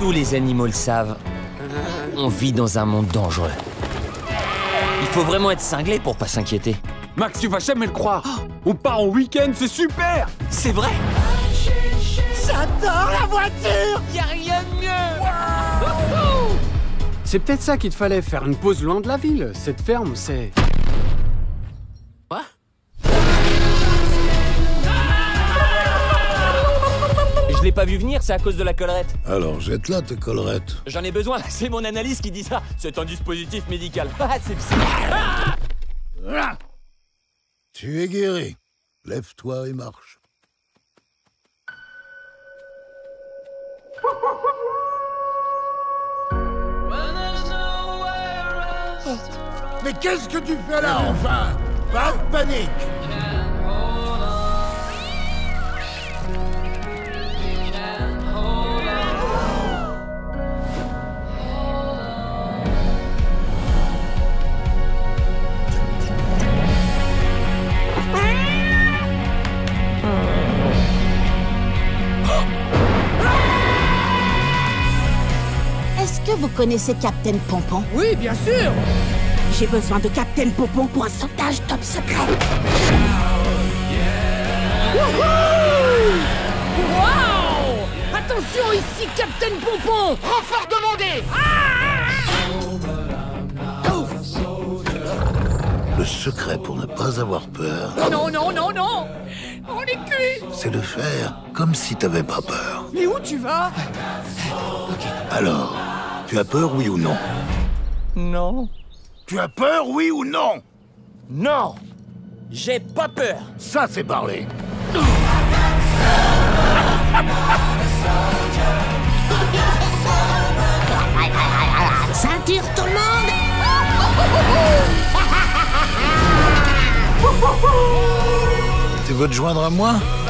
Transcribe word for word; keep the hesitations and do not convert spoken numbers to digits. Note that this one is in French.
Tous les animaux le savent. On vit dans un monde dangereux. Il faut vraiment être cinglé pour pas s'inquiéter. Max, tu vas jamais le croire. On part en week-end, c'est super. C'est vrai? J'adore la voiture. Y a rien de mieux. C'est peut-être ça qu'il te fallait, faire une pause loin de la ville. Cette ferme, c'est... Quoi? Je l'ai pas vu venir, c'est à cause de la collerette. Alors jette-la tes collerettes. J'en ai besoin, c'est mon analyse qui dit ça. C'est un dispositif médical. Ah, c'est psy. Ah, tu es guéri. Lève-toi et marche. Mais qu'est-ce que tu fais là, enfin? Pas de panique. Est-ce que vous connaissez Captain Pompon? Oui, bien sûr. J'ai besoin de Captain Pompon pour un sauvetage top secret. Wow! Attention ici, Captain Pompon! Renfort demandé! Le secret pour ne pas avoir peur, Non, non, non, non! On est cuit! c'est de faire comme si t'avais pas peur. Mais où tu vas? Alors, tu as peur, oui ou non? Non. Tu as peur, oui ou non? Non. J'ai pas peur. Ça, c'est parler. Ceinture tout le monde! Tu veux te joindre à moi?